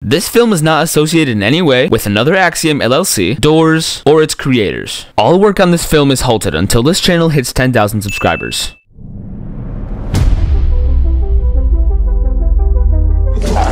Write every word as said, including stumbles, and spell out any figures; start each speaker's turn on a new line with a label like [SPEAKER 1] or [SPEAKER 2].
[SPEAKER 1] This film is not associated in any way with Another Axiom L L C, Doors, or its creators. All work on this film is halted until this channel hits ten thousand subscribers.